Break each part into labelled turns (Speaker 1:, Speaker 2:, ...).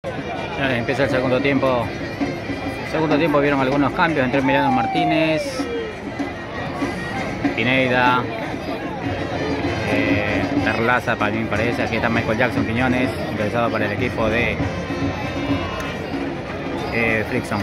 Speaker 1: Empieza el segundo tiempo. Segundo tiempo vieron algunos cambios entre Emiliano Martínez, Pineda, Perlaza, para mí parece. Aquí está Michael Jackson Quiñones, interesado para el equipo de Frickson.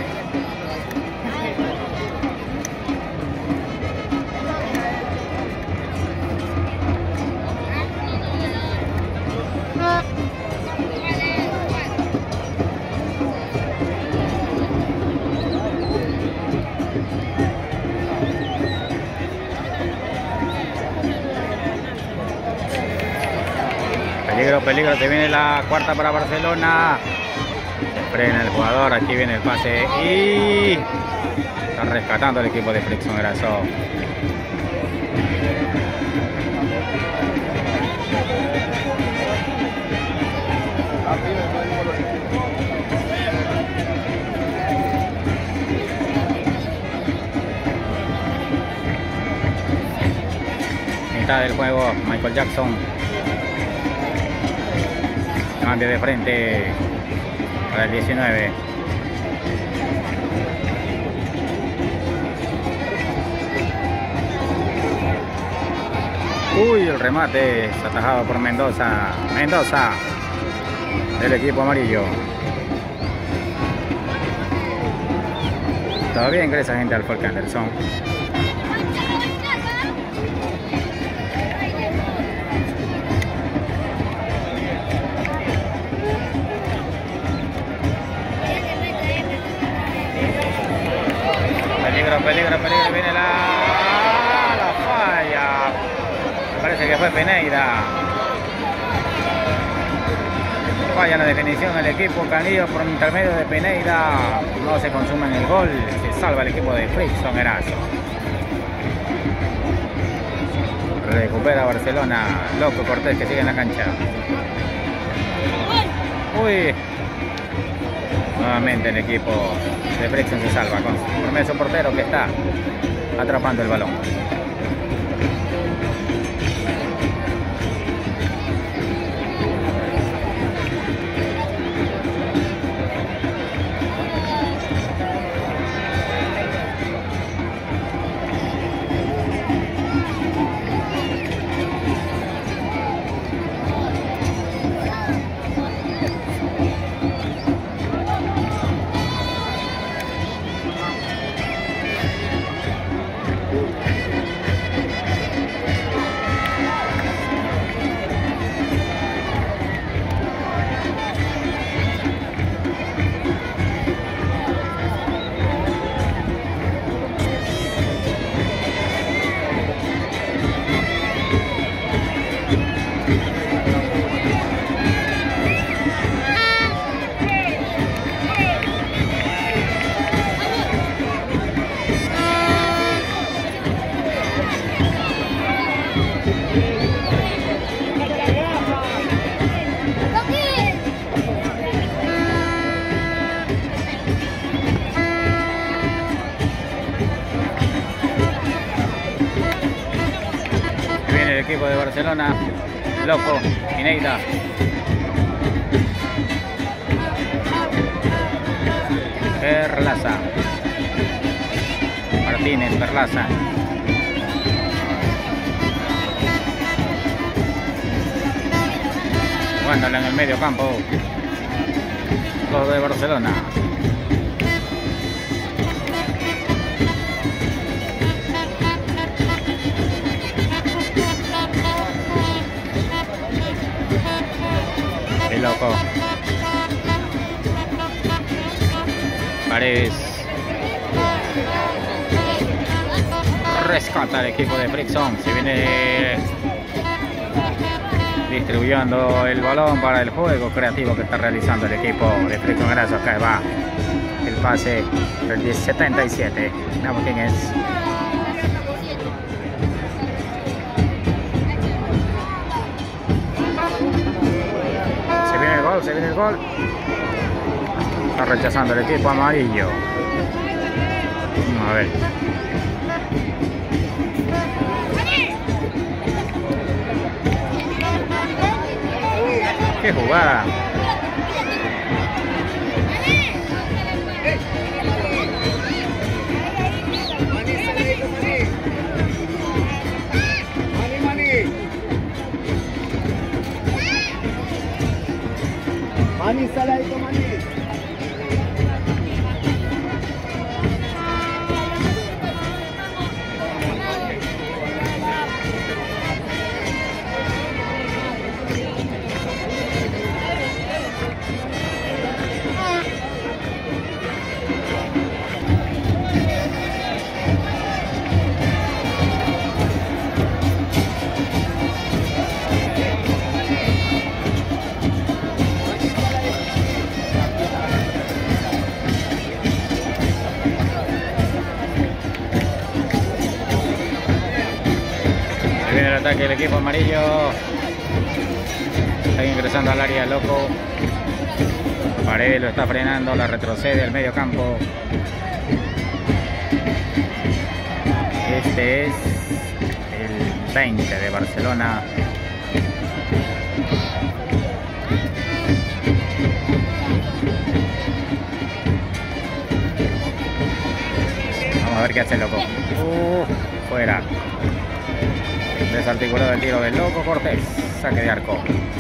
Speaker 1: Peligro, peligro, se viene la cuarta para Barcelona. Se frena el jugador, aquí viene el pase y está rescatando el equipo de Frickson Eraso. Mitad del juego, Michael Jackson. Cambio de frente para el 19. Uy, el remate es atajado por Mendoza. Mendoza del equipo amarillo. Todavía ingresa gente al Folk Anderson. Peligro, peligro, viene la falla. Me parece que fue Peneida. Falla en la definición el equipo Canillo por intermedio de Peneida. No se consume en el gol. Se salva el equipo de Frickson Eraso. Recupera Barcelona. Loco Cortés que sigue en la cancha. Uy. Nuevamente el equipo de Frickson se salva con su inmenso portero que está atrapando el balón. Equipo de Barcelona, Loco, Pineda. Perlaza. Martínez, Perlaza. Jugándole en el medio campo. Los de Barcelona. Loco. Paredes. Rescata el equipo de Frickson. Se viene distribuyendo el balón para el juego creativo que está realizando el equipo de Frickson Eraso. Acá va el pase del 77. Veamos quién es. Se viene el gol. Está rechazando el equipo amarillo. Vamos a ver. Qué jugada. Viene el ataque del equipo amarillo. Está ingresando al área loco. Paredes lo está frenando, la retrocede al medio campo. Este es el 20 de Barcelona. Vamos a ver qué hace el loco. Fuera. Desarticulado el tiro del loco Cortés. Saque de arco.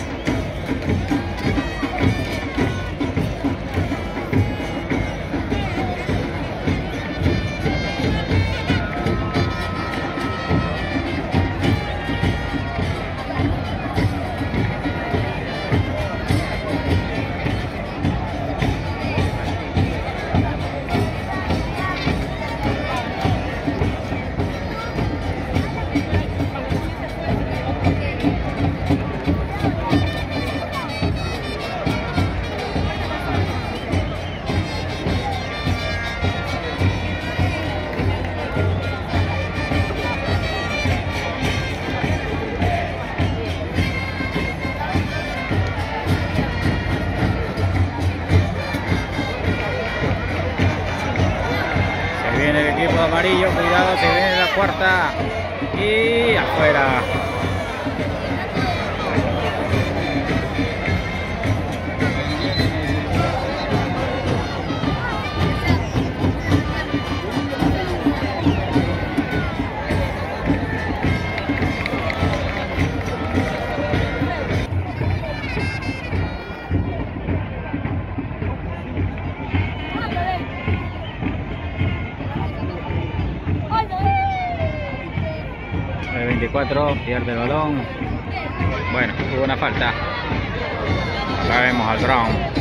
Speaker 1: Amarillo, cuidado, se viene la cuarta y afuera. El 24 pierde el balón. Bueno, hubo una falta. Acá vemos al Brown.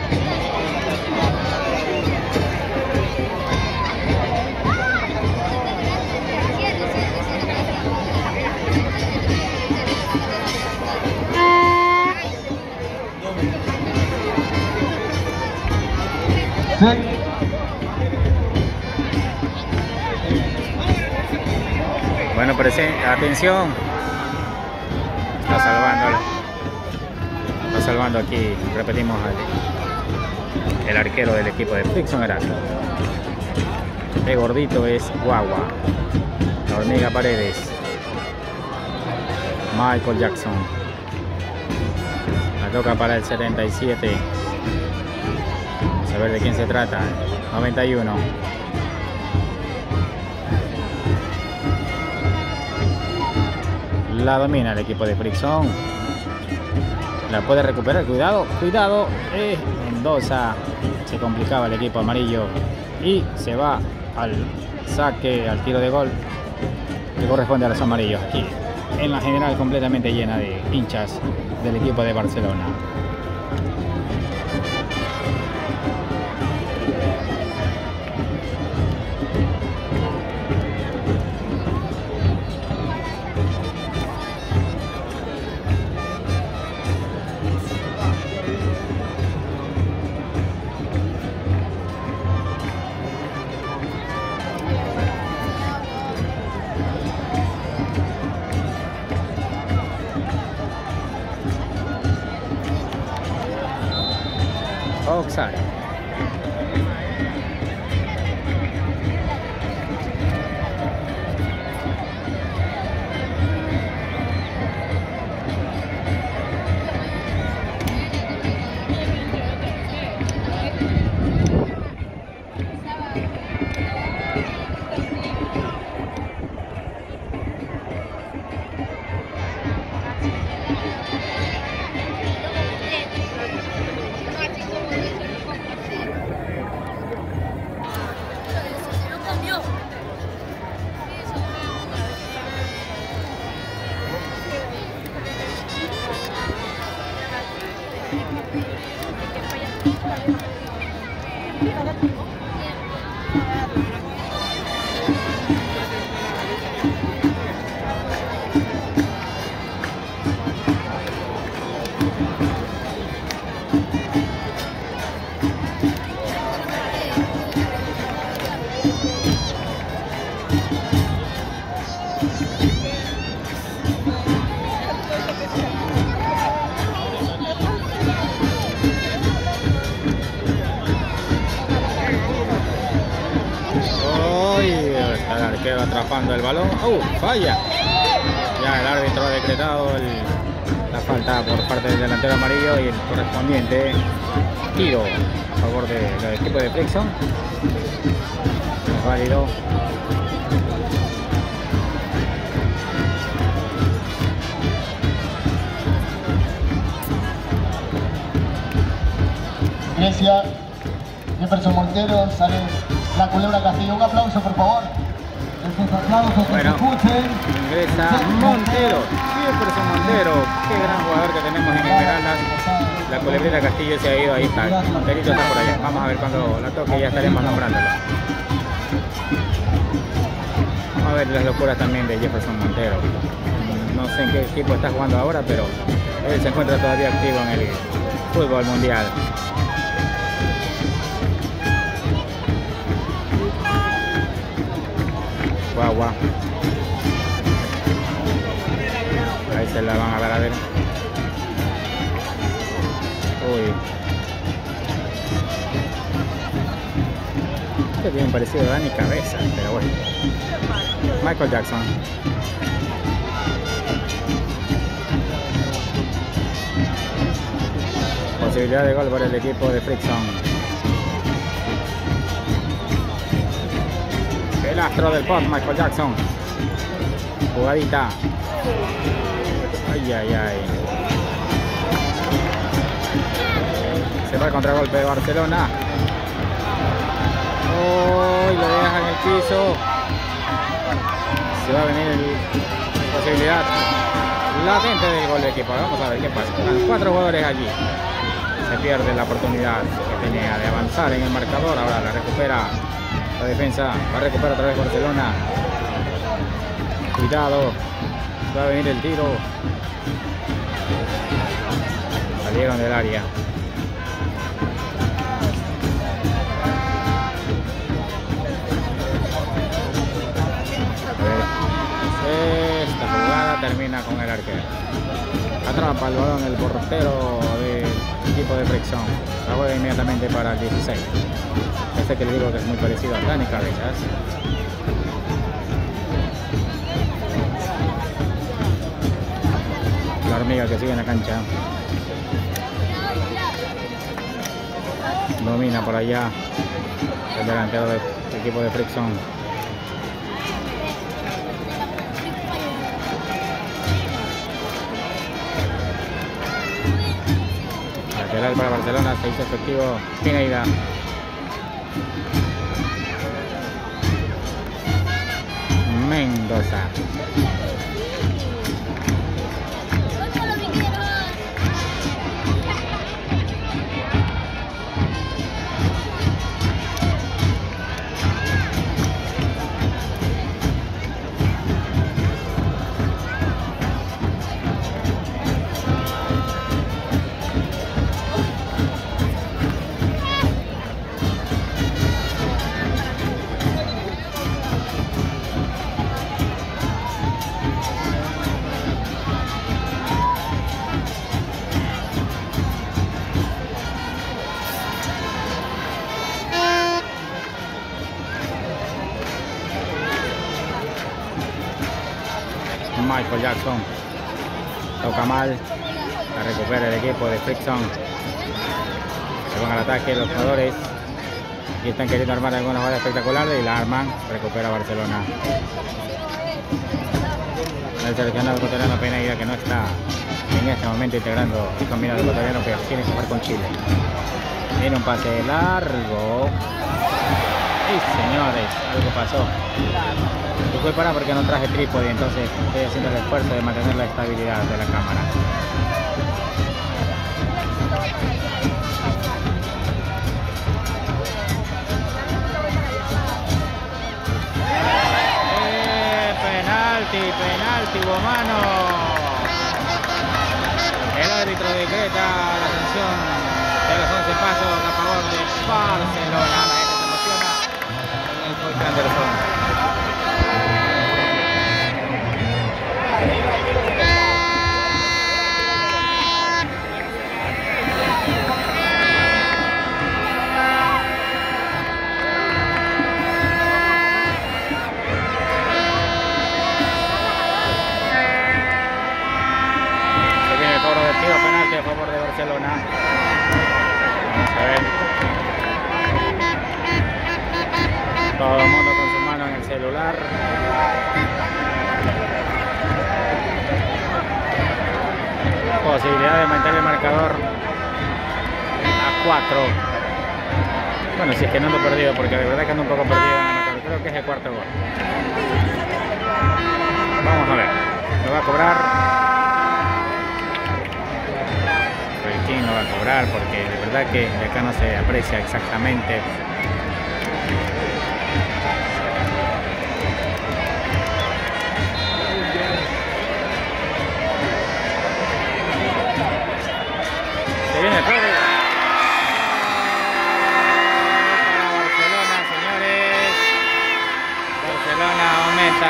Speaker 1: Bueno, atención. Está salvando aquí, repetimos, el arquero del equipo de Frickson Erasmo. El gordito es Guagua. La hormiga Paredes. Michael Jackson. La toca para el 77. Vamos a ver de quién se trata. 91. La domina el equipo de Frickson. La puede recuperar. Cuidado, cuidado. Mendoza. Se complicaba el equipo amarillo. Y se va al saque, al tiro de gol. Que corresponde a los amarillos aquí. En la general completamente llena de hinchas del equipo de Barcelona. Offside. Arquero atrapando el balón. Falla. Ya el árbitro ha decretado la falta por parte del delantero amarillo y el correspondiente tiro a favor del equipo de Flixon. Es válido.
Speaker 2: Iglesia, Jefferson Montero, sale la Culebra Castillo. Un aplauso, por favor.
Speaker 1: Bueno, ingresa Montero, Jefferson Montero, qué gran jugador que tenemos en Esmeraldas. La Culebrita Castillo se ha ido, ahí está, Monterito está por allá. Vamos a ver cuando la toque, ya estaremos nombrándolo. Vamos a ver las locuras también de Jefferson Montero. No sé en qué equipo está jugando ahora, pero él se encuentra todavía activo en el fútbol mundial. Guau. Ahí se la van a ver. Uy. Este tiene un parecido a Dani Cabeza, pero bueno. Michael Jackson. Posibilidad de gol por el equipo de Flixon. El astro del pop, Michael Jackson. Jugadita. Ay. Se va el contragolpe de Barcelona. Lo deja en el piso. Se va a venir la posibilidad latente del gol de equipo. Vamos a ver qué pasa. Los 4 jugadores allí. Se pierde la oportunidad que tenía de avanzar en el marcador. Ahora la recupera la defensa. Va a recuperar otra vez Barcelona. Cuidado. Va a venir el tiro. Salieron del área. Esta jugada termina con el arquero. Atrapa el balón el portero del equipo de Flixon. La juega inmediatamente para el 16. Este que le digo que es muy parecido a Dani Cabezas. La hormiga que sigue en la cancha. Domina por allá el delantero del equipo de Flixon. Lateral para Barcelona, se hizo efectivo Pineida. Mendoza. Michael Jackson toca mal, la recupera el equipo de Flixon. Se van al ataque los jugadores y están queriendo armar alguna jugada espectacular y la arman. Recupera Barcelona. El seleccionado ecuatoriano Pineida, que no está en este momento integrando el combinado ecuatoriano, pero tiene que jugar con Chile. Viene un pase largo. Y señores, algo pasó. Y fue para porque no traje trípode, entonces estoy haciendo el esfuerzo de mantener la estabilidad de la cámara. fuerte, hubo mano. El árbitro decreta la sanción de los 11 pasos a favor de Barcelona. La gente se emociona en el Folk Anderson. Penalti a favor de Barcelona. Vamos a ver. Todo el mundo con su mano en el celular. Posibilidad de aumentar el marcador a 4. Bueno, si es que no ando perdido, porque de verdad que ando un poco perdido en el marcador. Creo que es el cuarto gol. Vamos a ver. Lo va a cobrar. ¿Quién lo va a cobrar? Porque de verdad que de acá no se aprecia exactamente. Se viene el juego para Barcelona, señores. Barcelona aumenta.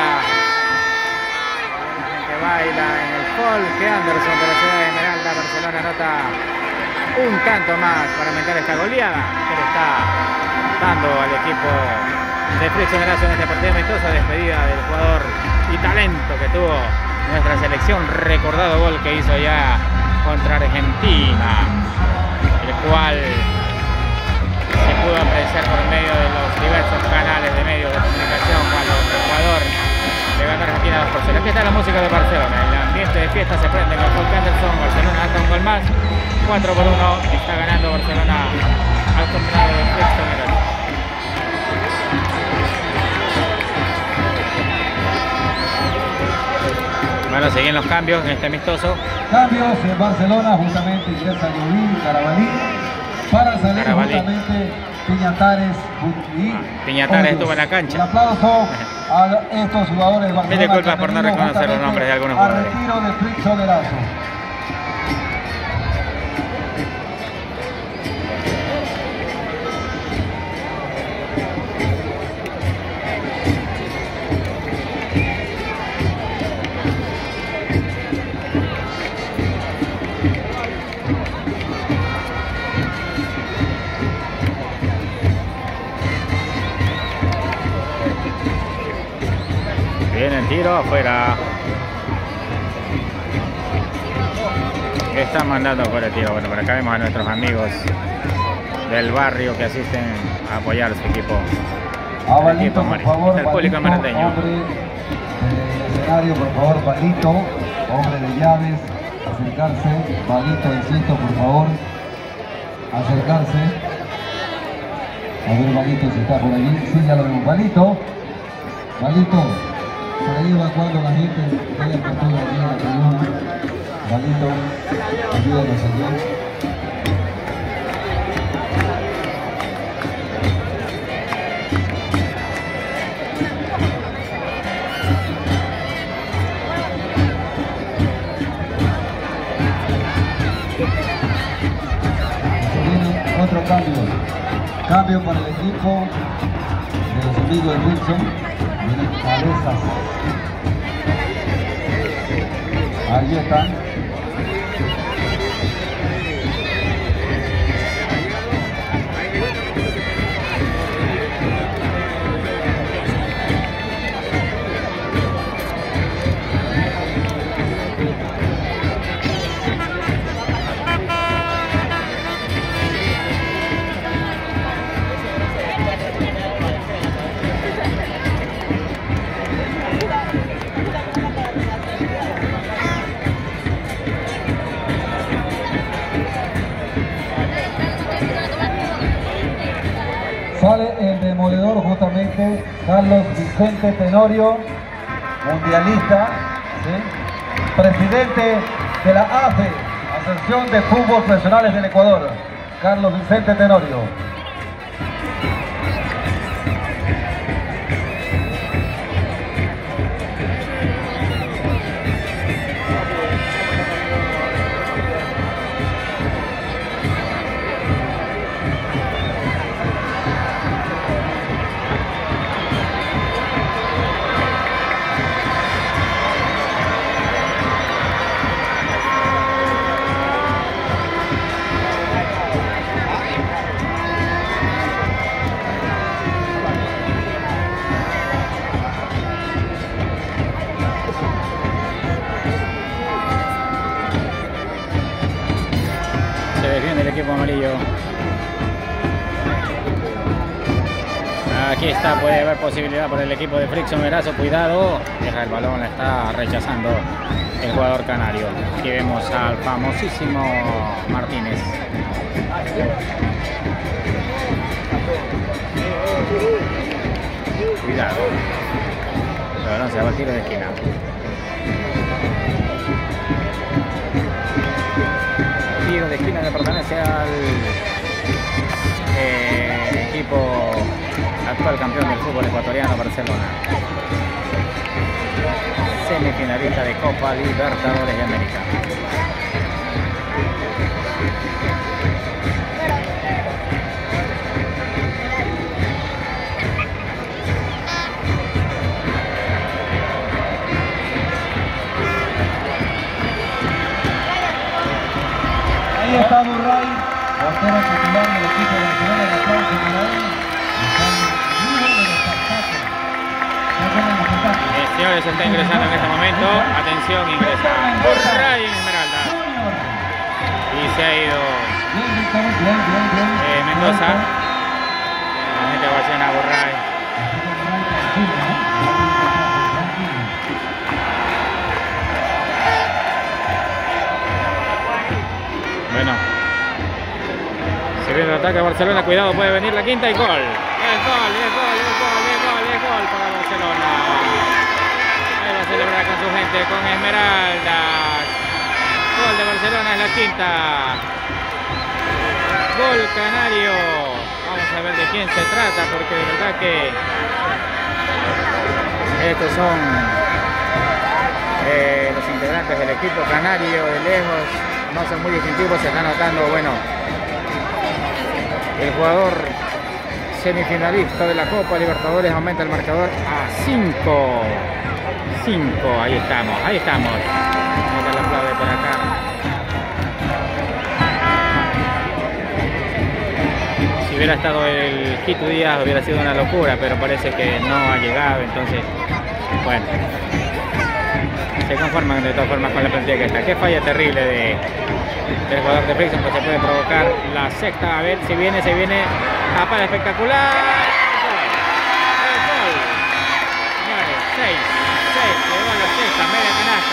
Speaker 1: La gente baila en el Folk Anderson de la ciudad de Esmeralda. Barcelona anota un tanto más para aumentar esta goleada que le está dando al equipo de Frickson Eraso en este partido amistoso. Despedida del jugador y talento que tuvo nuestra selección. Recordado gol que hizo ya contra Argentina, el cual se pudo apreciar por medio de los diversos canales de medios de comunicación cuando Ecuador le ganó a Argentina 2-0. Aquí está la música de Barcelona. El ambiente de fiesta se prende con el Folk Anderson. Barcelona hasta un gol más. 4-1. Está ganando Barcelona al combinado de Frickson Eraso. Bueno, siguen los cambios en este amistoso.
Speaker 2: Cambios en Barcelona, justamente ingresa Llovín, Carabalí. Para salir justamente Piñatares y
Speaker 1: Piñatares estuvo en la cancha.
Speaker 2: Un aplauso a estos jugadores de Barcelona.
Speaker 1: Me disculpas por no reconocer los nombres de algunos jugadores.
Speaker 2: Al retiro de Frickson Eraso.
Speaker 1: Viene el tiro afuera. Están mandando por el tiro. Bueno, por acá vemos a nuestros amigos del barrio que asisten a apoyar a su equipo. El equipo amarillo. Por favor, el público amarandeño.
Speaker 2: Hombre del escenario, por favor, Valito, hombre de llaves, acercarse. Valito, insisto, por favor, acercarse. A ver, Valito, si está por allí. Sí, ya lo vemos. Valito, por ahí evacuando la gente, vayan por todo aquí en la tribuna. Valito, ayúdanos aquí. Se viene otro cambio. Cambio para el equipo de los amigos de Wilson. Vienen cabezas. Ahí están. Sale el demoledor justamente, Carlos Vicente Tenorio, mundialista, ¿sí? Presidente de la AFE, Asociación de Fútbol Profesionales del Ecuador, Carlos Vicente Tenorio.
Speaker 1: Aquí está, puede haber posibilidad por el equipo de Frickson Erazo. Cuidado, deja el balón, la está rechazando el jugador canario. Aquí vemos al famosísimo Martínez. Cuidado. El balón se va al tiro de esquina. Tiro de esquina que pertenece al equipo actual campeón del fútbol ecuatoriano, Barcelona. Semifinalista de Copa Libertadores de América.
Speaker 2: Ahí está Burray, portero titular del equipo de Barcelona, el aplauso por ahí.
Speaker 1: Señores, se está ingresando en este momento. Atención, ingresa Burray en Esmeralda. Y se ha ido Mendoza. La gente va a hacer a Burray. Bueno, se viene el ataque a Barcelona, cuidado, puede venir la quinta y gol. Es gol para Barcelona. Ahí va a celebrar con su gente, con Esmeraldas. Gol de Barcelona, es la quinta. Gol canario. Vamos a ver de quién se trata, porque de verdad que estos son los integrantes del equipo canario. De lejos no son muy distintivos, se está notando, bueno, el jugador semifinalista de la Copa Libertadores aumenta el marcador a 5. Ahí estamos. Vamos a darle aplaude por acá. Si hubiera estado el Quito Díaz hubiera sido una locura, pero parece que no ha llegado, entonces, bueno, se conforman de todas formas con la plantilla que está. Qué falla terrible del jugador de Frickson, que se puede provocar la sexta. A ver si viene, tapada espectacular. Gol. Señores, 6, llegó a la sexta, media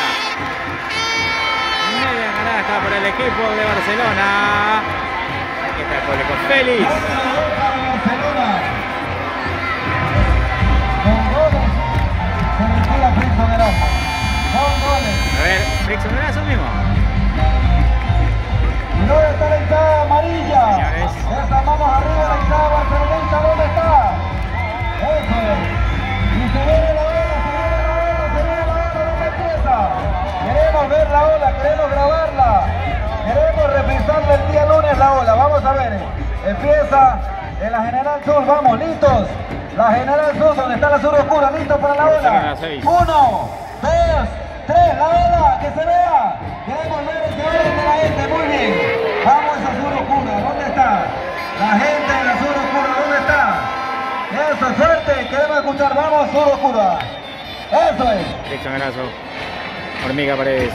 Speaker 1: canasta por el equipo de Barcelona. Aquí está el público feliz. A ver, Frickson Erazo mismo.
Speaker 2: ¿Y dónde está la hinchada amarilla?
Speaker 1: Señores.
Speaker 2: Esa manos arriba, la hinchada barcelonista, ¿dónde está? Eso es. Y se viene la ola, ¿dónde empieza? Queremos ver la ola, queremos grabarla. Queremos reprisarla el día lunes la ola. Vamos a ver. Empieza en la General Sur, vamos, listos. La General Sur, donde está la Sur Oscura, listo para la ola. 1, 2, 3, la ola, que se vea. Queremos ver el orden de la gente, muy bien. Vamos a Sur Oscura, ¿dónde está? La gente de la Sur Oscura, ¿dónde está? Eso, suerte, queremos escuchar, vamos Sur Oscura. Eso es.
Speaker 1: Frickson Erazo, Hormiga Paredes.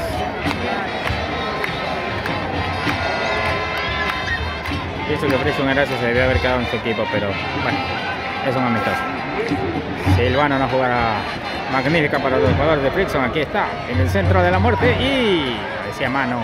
Speaker 1: Pienso que Frickson Erazo se debió haber quedado en su equipo, pero bueno, es un amistoso. Silvano, una jugada magnífica para los jugadores de Frickson. Aquí está, en el centro de la muerte y parecía mano.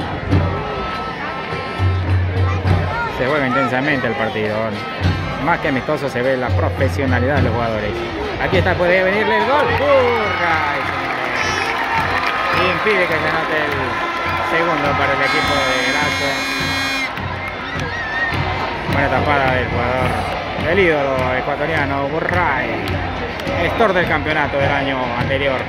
Speaker 1: Se juega intensamente el partido. Más que amistoso se ve la profesionalidad de los jugadores. Aquí está, puede venirle el gol. Burray, y impide que se note el segundo para el equipo de Erazo. Buena tapada del jugador, el ídolo ecuatoriano Burray, gestor del campeonato del año anterior.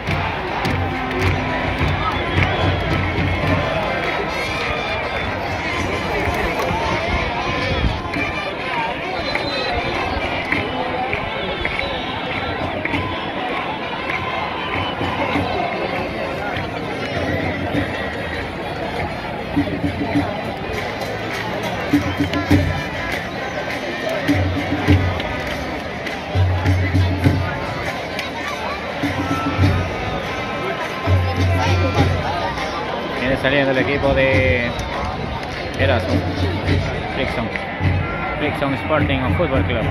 Speaker 1: Viene saliendo el equipo de Erazo, Frickson. Frickson Sporting Football Club.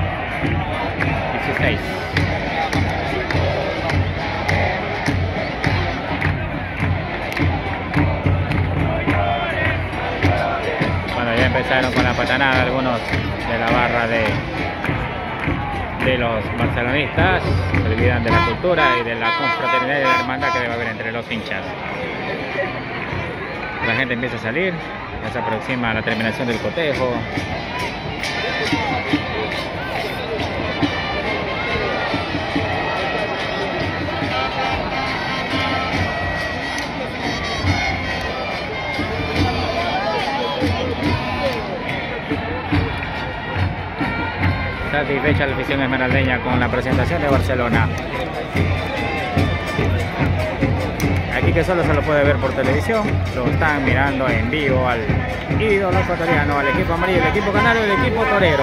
Speaker 1: 16. Bueno, ya empezaron con la patanada algunos de la barra de los barcelonistas. Se olvidan de la cultura y de la confraternidad y de la hermandad que debe haber entre los hinchas. La gente empieza a salir, ya se aproxima a la terminación del cotejo. Satisfecha la afición esmeraldeña con la presentación de Barcelona. Aquí que solo se lo puede ver por televisión, lo están mirando en vivo al ídolo ecuatoriano, al equipo amarillo, el equipo canario, el equipo torero.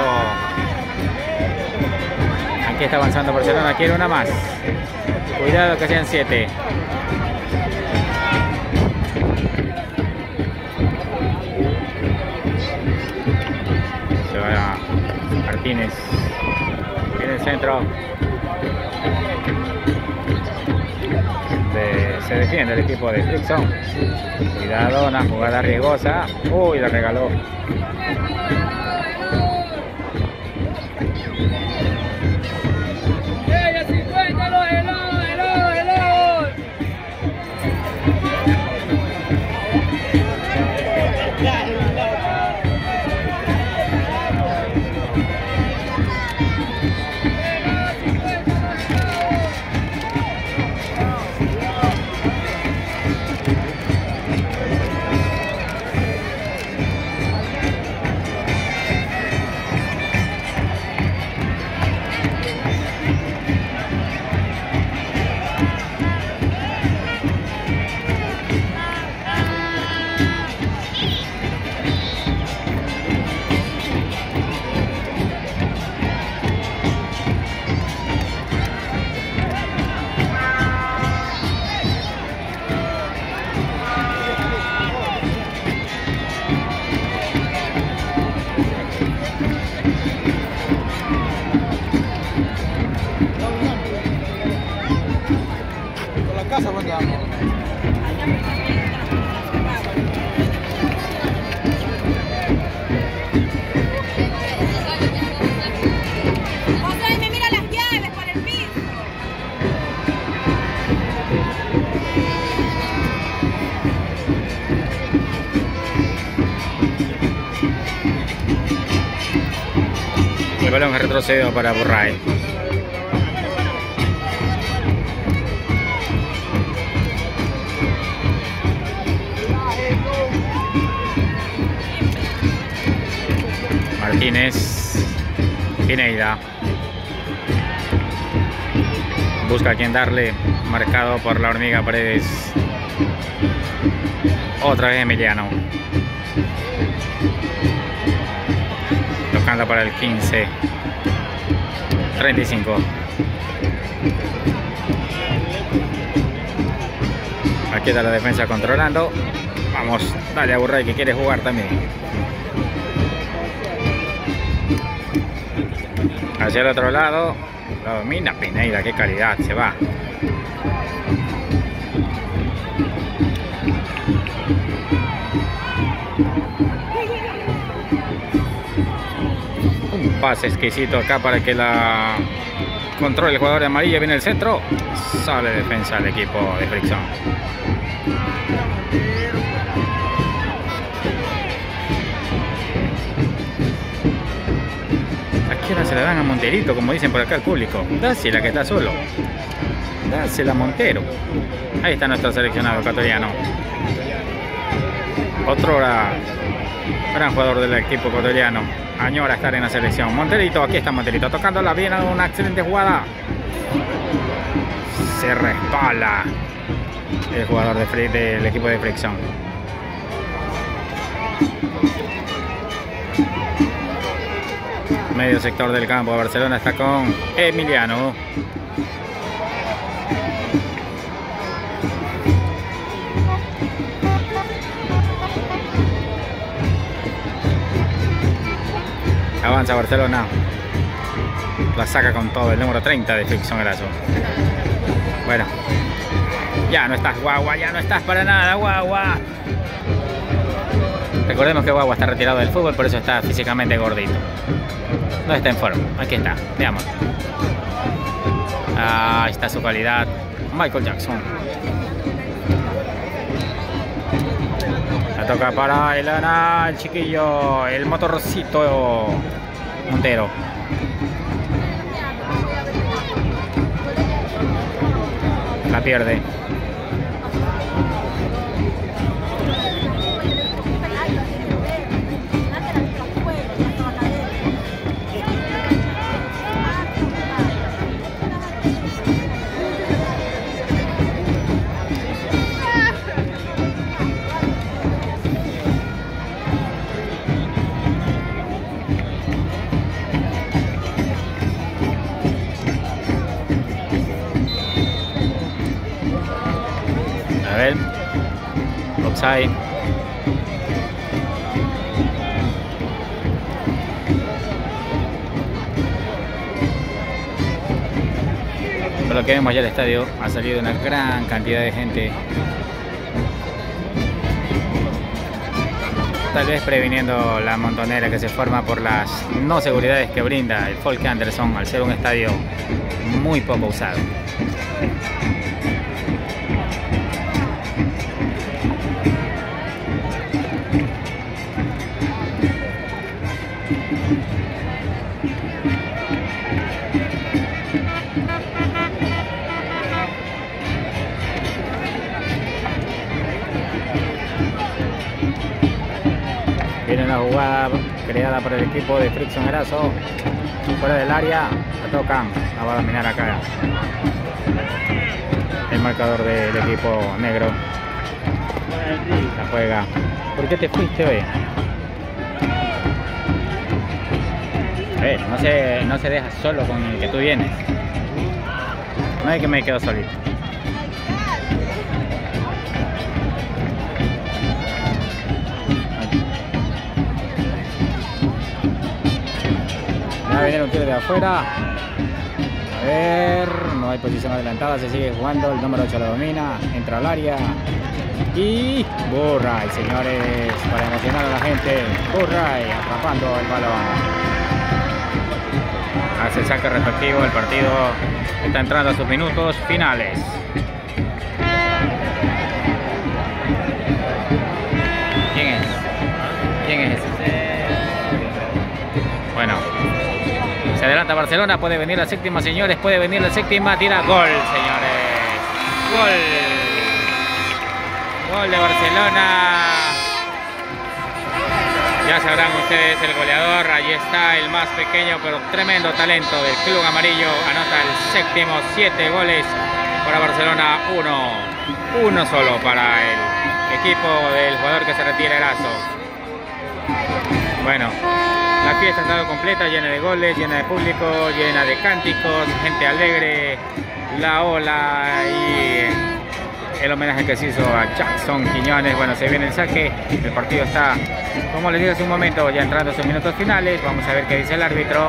Speaker 1: Aquí está avanzando Barcelona, quiere una más. Cuidado que sean 7. Se va Martínez. Tiene el centro. Se defiende el equipo de Frickson. Cuidado, una jugada riesgosa. Uy, la regaló. El balón retrocedido para Burray. Martínez. Pineida. Busca a quien darle. Marcado por la hormiga Paredes. Otra vez Emiliano. Tocando para el 15. 35. Aquí está la defensa controlando. Vamos, dale a Burray que quiere jugar también. Hacia el otro lado. La domina Pineida, qué calidad, se va. Un pase exquisito acá para que la controle el jugador de amarilla. Viene el centro. Sale defensa del equipo de Frickson. Aquí ahora se la dan a Monterito, como dicen por acá el público. Dásela que está solo. Dásela a Montero. Ahí está nuestro seleccionado ecuatoriano. Otro gran jugador del equipo ecuatoriano. Añora estar en la selección. Monterito, aquí está Monterito tocándola bien, una excelente jugada. Se respala el jugador del equipo de Frickson. Medio sector del campo, Barcelona está con Emiliano. Avanza Barcelona. La saca con todo el número 30 de Frickson Erazo. Bueno. Ya no estás, Guagua. Ya no estás para nada, Guagua. Recordemos que Guagua está retirado del fútbol, por eso está físicamente gordito. No está en forma. Aquí está. Veamos. Ahí está su calidad. Michael Jackson. La toca para el chiquillo, el motorcito Montero. La pierde. A ver, offside. Por lo que vemos ya el estadio ha salido una gran cantidad de gente. Tal vez previniendo la montonera que se forma por las no seguridades que brinda el Folke Anderson al ser un estadio muy poco usado. Viene una jugada creada por el equipo de Frickson Erazo. Fuera del área, la tocan, la va a dominar acá el marcador del equipo negro. La juega. ¿Por qué te fuiste hoy? No se deja solo con el que tú vienes. No es que me quedo solito. Va a venir un tiro de afuera. A ver, no hay posición adelantada, se sigue jugando. El número 8 lo domina, entra al área. Y Burray, señores, para emocionar a la gente. Burray atrapando el balón. Hace el saque respectivo, el partido está entrando a sus minutos finales. ¿Quién es ese? Bueno, se adelanta Barcelona, puede venir la séptima, señores, puede venir la séptima, tira gol, señores. Gol de Barcelona. Ya sabrán ustedes el goleador, allí está el más pequeño pero tremendo talento del club amarillo, anota el séptimo, 7 goles para Barcelona, 1 solo para el equipo del jugador que se retira, Erazo. Bueno, la fiesta ha estado completa, llena de goles, llena de público, llena de cánticos, gente alegre, la ola y el homenaje que se hizo a Jackson Quiñones. Bueno, se viene el saque, el partido está, como les dije hace un momento, ya entrando a sus minutos finales. Vamos a ver qué dice el árbitro.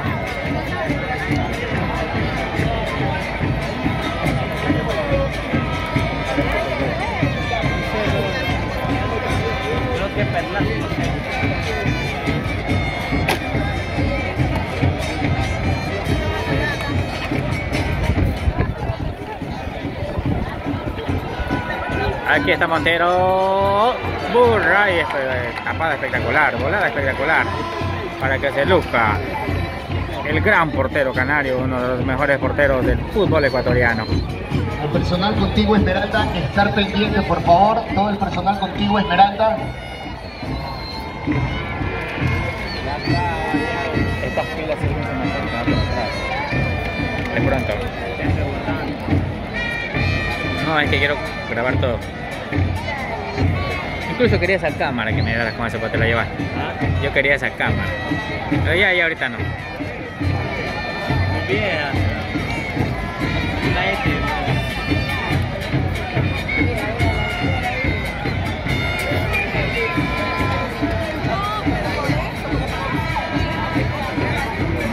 Speaker 1: Aquí está Montero. Burray, tapada espectacular, volada espectacular, para que se luzca el gran portero canario, uno de los mejores porteros del fútbol ecuatoriano.
Speaker 3: El personal contigo, Esmeralda, estar pendiente, por favor, todo el personal contigo, Esmeralda.
Speaker 1: Estas pilas sirven como para atrás. De pronto. No, es que quiero grabar todo. Incluso quería esa cámara que me dieras con eso para te la llevar. Yo quería esa cámara. Pero ya ahorita no. Muy bien.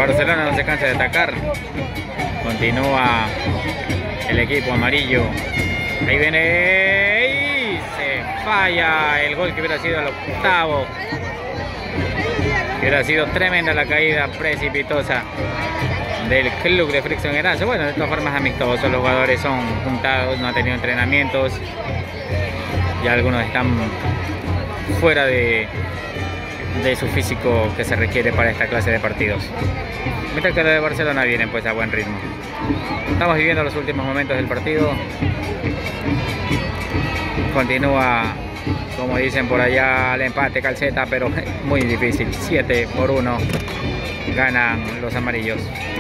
Speaker 1: Barcelona no se cansa de atacar. Continúa el equipo amarillo. Ahí viene y se falla el gol que hubiera sido el octavo. Hubiera sido tremenda la caída precipitosa del club de Frickson Erazo. Bueno, de todas formas amistosos, los jugadores son juntados, no han tenido entrenamientos y algunos están fuera de su físico que se requiere para esta clase de partidos. Mientras que los de Barcelona vienen pues a buen ritmo. Estamos viviendo los últimos momentos del partido. Continúa, como dicen por allá, el empate calceta, pero muy difícil. 7-1 ganan los amarillos.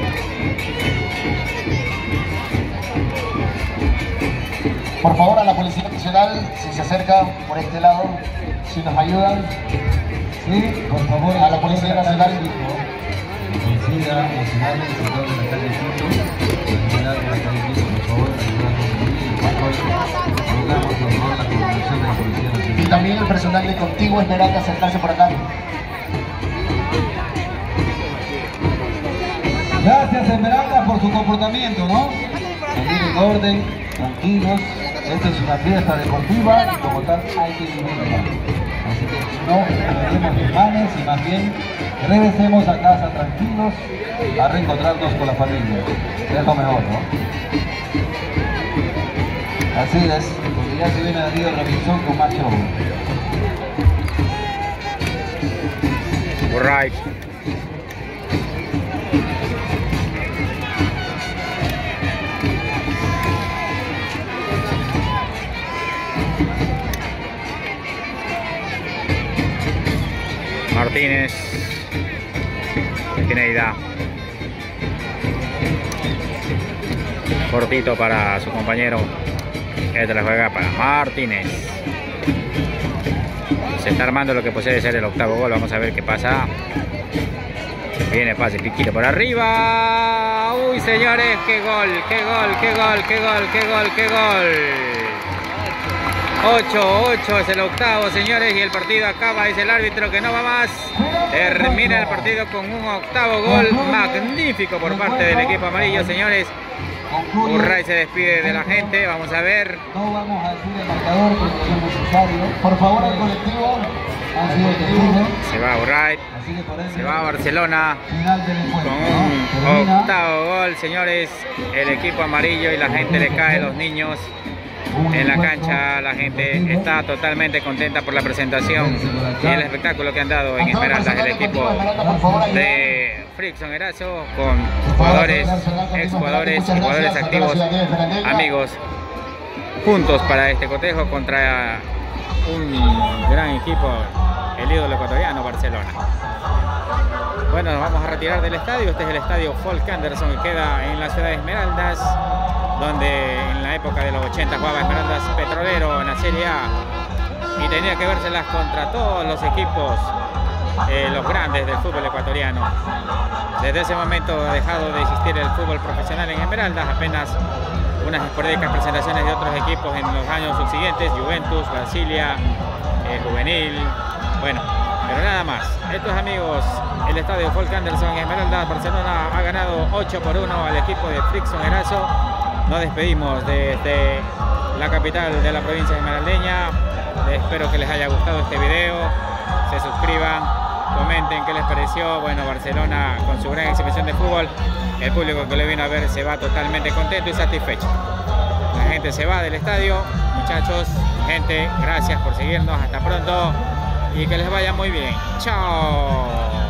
Speaker 3: Por favor, a la Policía Nacional, si se acerca por este lado, si nos ayudan.
Speaker 2: Sí, por favor,
Speaker 3: a la Policía Nacional.
Speaker 2: Policía Nacional del sector de la calle Quito, la calle Quito, por favor, rogamos por favor la colaboración de la Policía Nacional.
Speaker 3: Y también el personal de Contigo Esmeralda acercarse por acá.
Speaker 2: Gracias Esmeralda por su comportamiento, ¿no? Salir en orden, tranquilos. Esta es una fiesta deportiva y como tal hay que vivirla. Así que no generemos desmanes y más bien regresemos a casa tranquilos a reencontrarnos con la familia. Es lo mejor, ¿no? Así es, porque ya se viene Darío Robinson con más show.
Speaker 1: Right. Martínez, Pineida, cortito para su compañero, este la juega para Martínez. Se está armando lo que puede ser el octavo gol, vamos a ver qué pasa. Viene pase, piquito por arriba. Uy señores, qué gol, qué gol, qué gol, qué gol, qué gol, qué gol. 8-8 es el octavo, señores, y el partido acaba, dice el árbitro que no va más. Termina el partido con un octavo gol magnífico por parte del equipo amarillo, señores. Urray se despide de la gente, vamos a ver.
Speaker 2: No vamos a decir el marcador porque no es necesario.
Speaker 3: Por favor, al colectivo.
Speaker 1: Se va Urray, se va a Barcelona con un octavo gol, señores. El equipo amarillo y la gente le cae, los niños. En la cancha la gente está totalmente contenta por la presentación y el espectáculo que han dado en Esmeraldas el equipo de Frickson Erazo, con jugadores, exjugadores y jugadores activos, amigos, juntos para este cotejo contra un gran equipo, el ídolo ecuatoriano Barcelona. Bueno, nos vamos a retirar del estadio. Este es el estadio Folk Anderson que queda en la ciudad de Esmeraldas, donde en la época de los 80 jugaba Esmeraldas Petrolero en la Serie A y tenía que vérselas contra todos los equipos, los grandes del fútbol ecuatoriano. Desde ese momento ha dejado de existir el fútbol profesional en Esmeraldas, apenas unas esporádicas presentaciones de otros equipos en los años subsiguientes, Juventus, Brasilia, Juvenil, bueno, pero nada más. Estos amigos, el estadio Folk Anderson en Esmeraldas, Barcelona ha ganado 8-1 al equipo de Frickson Erazo. Nos despedimos desde la capital de la provincia esmeraldeña. Espero que les haya gustado este video. Se suscriban, comenten qué les pareció. Bueno, Barcelona con su gran exhibición de fútbol. El público que le vino a ver se va totalmente contento y satisfecho. La gente se va del estadio. Muchachos, gente, gracias por seguirnos. Hasta pronto y que les vaya muy bien. Chao.